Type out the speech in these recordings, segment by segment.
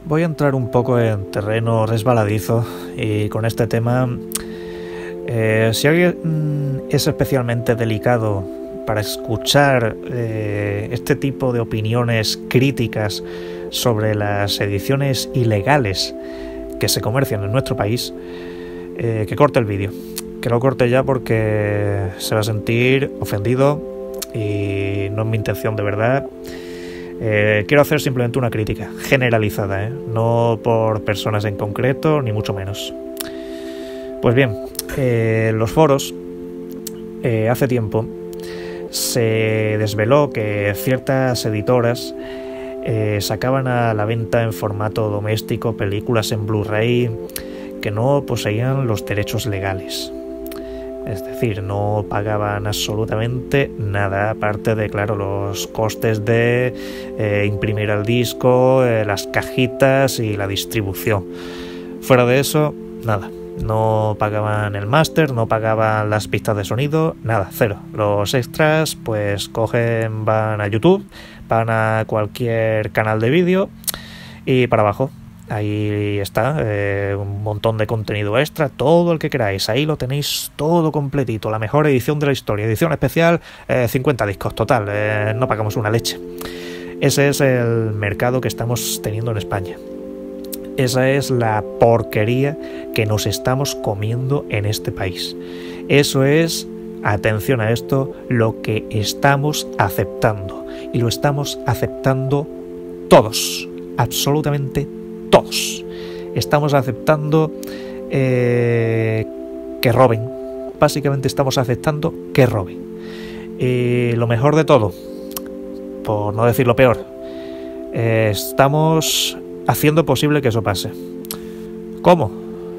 voy a entrar un poco en terreno resbaladizo y con este tema, si alguien es especialmente delicado para escuchar este tipo de opiniones críticas sobre las ediciones ilegales que se comercian en nuestro país, que corte el vídeo, que lo corte ya porque se va a sentir ofendido y no es mi intención de verdad. Quiero hacer simplemente una crítica generalizada, no por personas en concreto, ni mucho menos. Pues bien, los foros, hace tiempo, se desveló que ciertas editoras sacaban a la venta en formato doméstico películas en Blu-ray que no poseían los derechos legales. Es decir, no pagaban absolutamente nada, aparte de, claro, los costes de imprimir el disco, las cajitas y la distribución. Fuera de eso, nada. No pagaban el máster, no pagaban las pistas de sonido, nada, cero. Los extras, pues cogen, van a YouTube, van a cualquier canal de vídeo y para abajo. Ahí está, un montón de contenido extra, todo el que queráis, ahí lo tenéis todo completito, la mejor edición de la historia, edición especial, 50 discos, total, no pagamos una leche. Ese es el mercado que estamos teniendo en España. Esa es la porquería que nos estamos comiendo en este país. Eso es, atención a esto, lo que estamos aceptando. Y lo estamos aceptando todos, absolutamente todos. Estamos aceptando que roben. Básicamente estamos aceptando que roben. Y lo mejor de todo, por no decir lo peor, estamos haciendo posible que eso pase. ¿Cómo?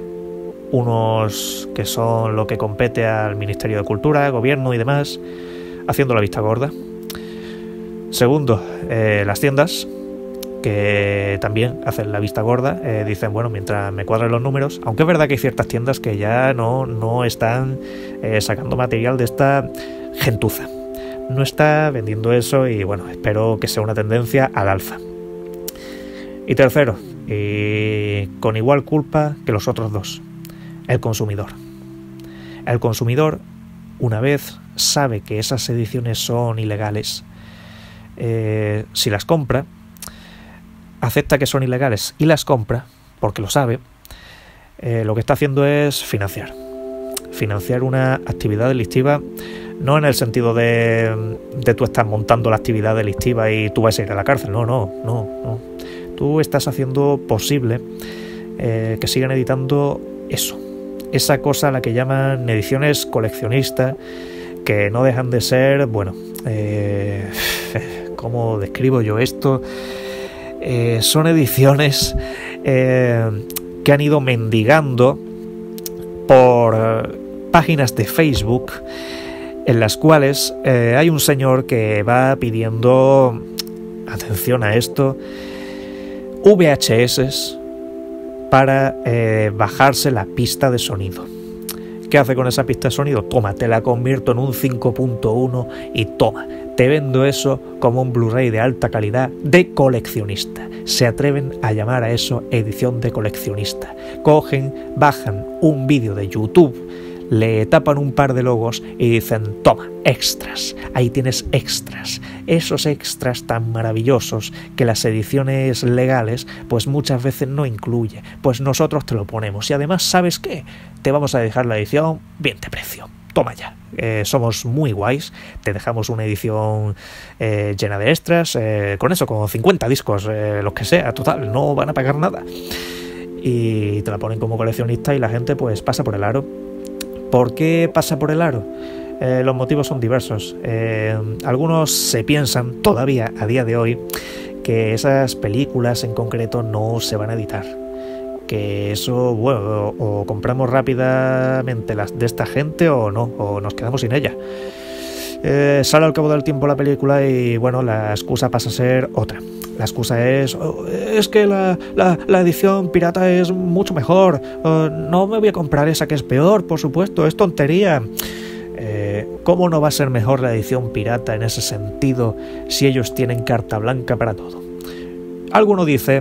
Unos que son lo que compete al Ministerio de Cultura, Gobierno y demás, haciendo la vista gorda. Segundo, las tiendas, que también hacen la vista gorda, dicen, bueno, mientras me cuadren los números, aunque es verdad que hay ciertas tiendas que ya no están sacando material de esta gentuza. No está vendiendo eso y bueno, espero que sea una tendencia al alza. Y tercero, y con igual culpa que los otros dos, el consumidor. El consumidor, una vez sabe que esas ediciones son ilegales, si las compra, acepta que son ilegales y las compra, porque lo sabe, lo que está haciendo es financiar una actividad delictiva, no en el sentido de tú estás montando la actividad delictiva y tú vas a ir a la cárcel, no. Tú estás haciendo posible que sigan editando eso, esa cosa a la que llaman ediciones coleccionistas, que no dejan de ser, bueno, ¿cómo describo yo esto? Son ediciones que han ido mendigando por páginas de Facebook en las cuales hay un señor que va pidiendo, atención a esto, VHS para bajarse la pista de sonido. ¿Qué hace con esa pista de sonido? Toma, te la convierto en un 5.1 y toma, te vendo eso como un Blu-ray de alta calidad de coleccionista. Se atreven a llamar a eso edición de coleccionista. Cogen, bajan un vídeo de YouTube, le tapan un par de logos y dicen, toma, extras, ahí tienes extras. Esos extras tan maravillosos que las ediciones legales pues muchas veces no incluye, pues nosotros te lo ponemos y además, ¿sabes qué? Te vamos a dejar la edición bien de precio. Toma ya, somos muy guays, te dejamos una edición llena de extras, con eso, con 50 discos, los que sea, total, no van a pagar nada. Y te la ponen como coleccionista y la gente pues pasa por el aro. ¿Por qué pasa por el aro? Los motivos son diversos. Algunos se piensan todavía a día de hoy que esas películas en concreto no se van a editar. Que eso, bueno, o compramos rápidamente las de esta gente o no, o nos quedamos sin ella. Sale al cabo del tiempo la película y bueno, la excusa pasa a ser otra. La excusa es que la edición pirata es mucho mejor, no me voy a comprar esa que es peor, por supuesto, es tontería. ¿Cómo no va a ser mejor la edición pirata en ese sentido si ellos tienen carta blanca para todo? Alguno dice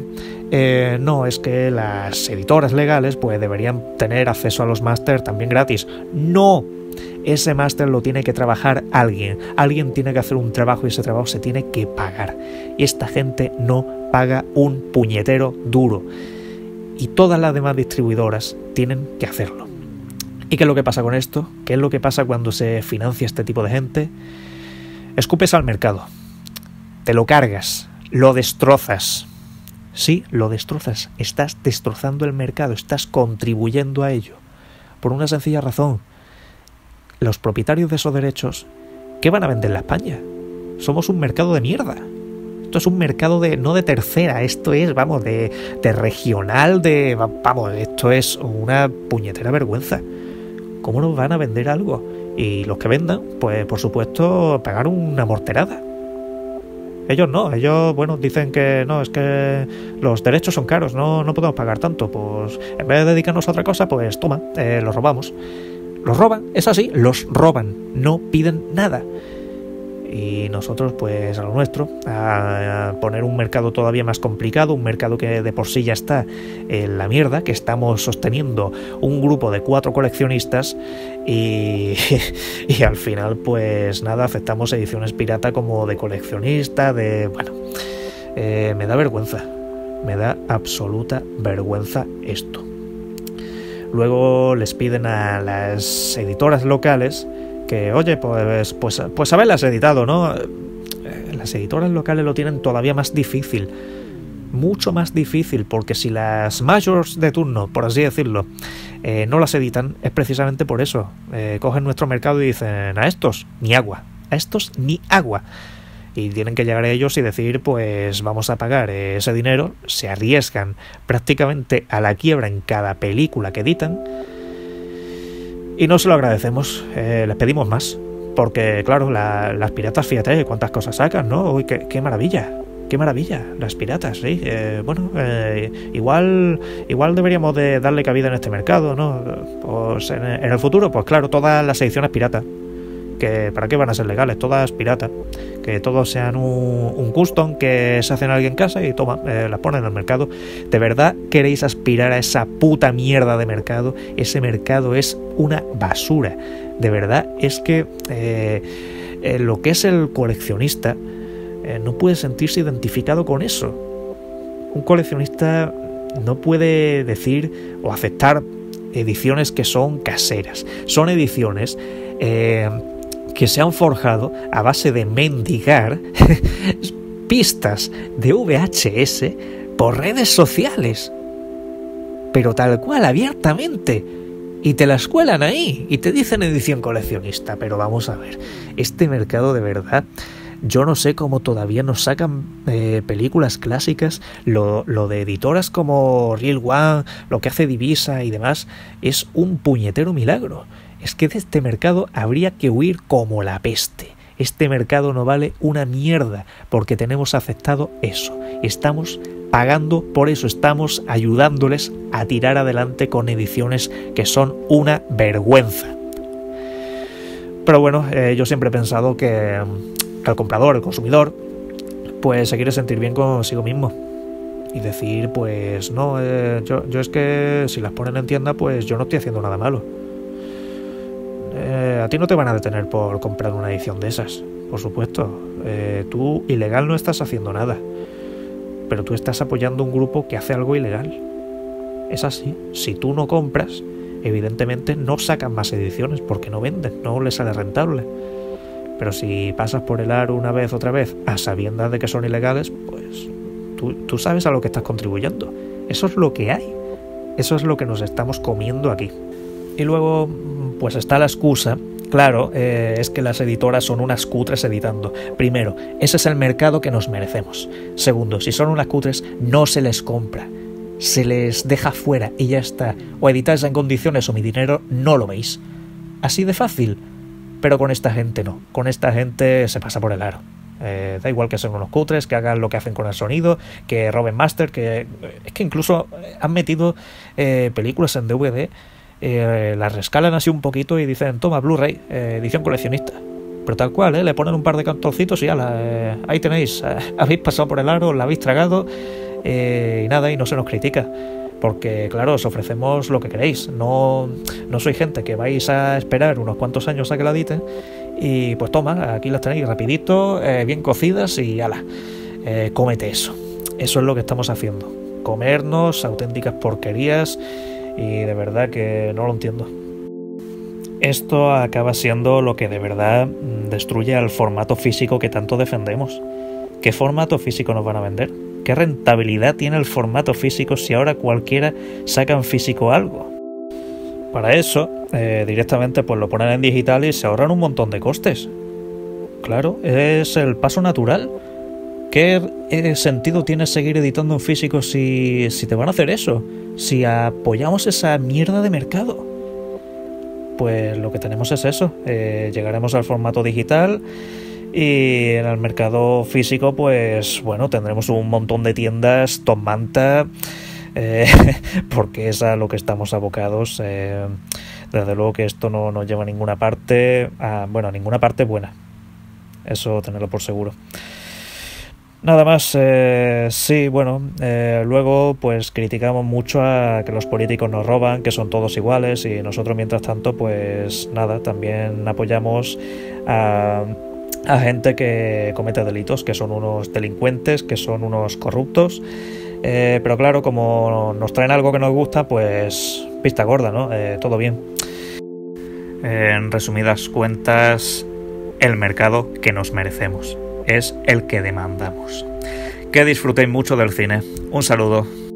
no, es que las editoras legales pues deberían tener acceso a los máster también gratis. No, ese máster lo tiene que trabajar alguien tiene que hacer un trabajo y ese trabajo se tiene que pagar. Y esta gente no paga un puñetero duro. Y todas las demás distribuidoras tienen que hacerlo. ¿Y qué es lo que pasa con esto? ¿Qué es lo que pasa cuando se financia este tipo de gente? Escupes al mercado, te lo cargas, lo destrozas. Sí, lo destrozas. Estás destrozando el mercado, estás contribuyendo a ello. Por una sencilla razón. Los propietarios de esos derechos, ¿qué van a vender en España? Somos un mercado de mierda. Esto es un mercado no de tercera, esto es, vamos, de regional, vamos, esto es una puñetera vergüenza. ¿Cómo nos van a vender algo? Y los que vendan, pues por supuesto, pagar una morterada. Ellos no, ellos, bueno, dicen que no, es que los derechos son caros, no podemos pagar tanto. Pues en vez de dedicarnos a otra cosa, pues toma, los robamos. Los roban, es así, los roban, no piden nada. Y nosotros, pues a lo nuestro, a poner un mercado todavía más complicado, un mercado que de por sí ya está en la mierda, que estamos sosteniendo un grupo de 4 coleccionistas y al final, pues nada, aceptamos ediciones pirata como de coleccionista, bueno, me da vergüenza, me da absoluta vergüenza esto. Luego les piden a las editoras locales que, oye, pues haberlas editado, ¿no? Las editoras locales lo tienen todavía más difícil, mucho más difícil, porque si las majors de turno, por así decirlo, no las editan, es precisamente por eso. Cogen nuestro mercado y dicen, a estos ni agua, a estos ni agua. Y tienen que llegar a ellos y decir, pues vamos a pagar ese dinero, se arriesgan prácticamente a la quiebra en cada película que editan. Y no se lo agradecemos, les pedimos más, porque claro, las piratas, fíjate cuántas cosas sacan, ¿no? Uy, qué maravilla, las piratas, sí. Bueno, igual deberíamos de darle cabida en este mercado, ¿no? Pues en el futuro, pues claro, todas las ediciones piratas, que ¿para qué van a ser legales? Todas piratas, que todos sean un custom que se hacen a alguien en casa y toma, las ponen en el mercado. ¿De verdad queréis aspirar a esa puta mierda de mercado? Ese mercado es una basura. De verdad es que lo que es el coleccionista no puede sentirse identificado con eso. Un coleccionista no puede decir o aceptar ediciones que son caseras. Son ediciones que se han forjado a base de mendigar pistas de VHS por redes sociales, pero tal cual, abiertamente, y te las cuelan ahí y te dicen edición coleccionista. Pero vamos a ver, este mercado de verdad, yo no sé cómo todavía nos sacan películas clásicas. Lo de editoras como Real One, lo que hace Divisa y demás, es un puñetero milagro. Es que de este mercado habría que huir como la peste. Este mercado no vale una mierda porque tenemos aceptado eso. Estamos pagando por eso, estamos ayudándoles a tirar adelante con ediciones que son una vergüenza. Pero bueno, yo siempre he pensado que el comprador, el consumidor, pues se quiere sentir bien consigo mismo y decir, pues no, yo es que si las ponen en tienda, pues yo no estoy haciendo nada malo. A ti no te van a detener por comprar una edición de esas, por supuesto. Tú ilegal no estás haciendo nada, pero tú estás apoyando un grupo que hace algo ilegal. Es así. Si tú no compras, evidentemente no sacan más ediciones porque no venden, no les sale rentable. Pero si pasas por el aro una vez, otra vez, a sabiendas de que son ilegales, pues tú sabes a lo que estás contribuyendo. Eso es lo que hay. Eso es lo que nos estamos comiendo aquí. Y luego, pues está la excusa, claro, es que las editoras son unas cutres editando. Primero, ese es el mercado que nos merecemos. Segundo, si son unas cutres, no se les compra. Se les deja fuera y ya está. O editáis en condiciones o mi dinero no lo veis. Así de fácil. Pero con esta gente no. Con esta gente se pasa por el aro. Da igual que sean unos cutres, que hagan lo que hacen con el sonido, que roben máster, que es que incluso han metido películas en DVD. Las rescalan así un poquito y dicen, toma, Blu-ray, edición coleccionista. Pero tal cual, le ponen un par de cantorcitos y ala, ahí tenéis, habéis pasado por el aro, la habéis tragado y nada, y no se nos critica. Porque, claro, os ofrecemos lo que queréis. No soy gente que vais a esperar unos cuantos años a que la editen. Y pues toma, aquí las tenéis rapidito, bien cocidas y ala, cómete eso. Eso es lo que estamos haciendo. Comernos auténticas porquerías y de verdad que no lo entiendo. Esto acaba siendo lo que de verdad destruye al formato físico que tanto defendemos. ¿Qué formato físico nos van a vender? ¿Qué rentabilidad tiene el formato físico si ahora cualquiera saca en físico algo? Para eso, directamente pues lo ponen en digital y se ahorran un montón de costes. Claro, es el paso natural. ¿Qué sentido tiene seguir editando en físico si te van a hacer eso? Si apoyamos esa mierda de mercado. Pues lo que tenemos es eso. Llegaremos al formato digital. Y en el mercado físico, pues bueno, tendremos un montón de tiendas top manta, porque es a lo que estamos abocados. Desde luego que esto no nos lleva a ninguna parte, a ninguna parte buena. Eso tenerlo por seguro. Nada más, sí, bueno, luego pues criticamos mucho a que los políticos nos roban, que son todos iguales, y nosotros mientras tanto, pues nada, también apoyamos a gente que comete delitos, que son unos delincuentes, que son unos corruptos, pero claro, como nos traen algo que nos gusta, pues pista gorda, ¿no? Todo bien. En resumidas cuentas, el mercado que nos merecemos es el que demandamos. Que disfrutéis mucho del cine. Un saludo.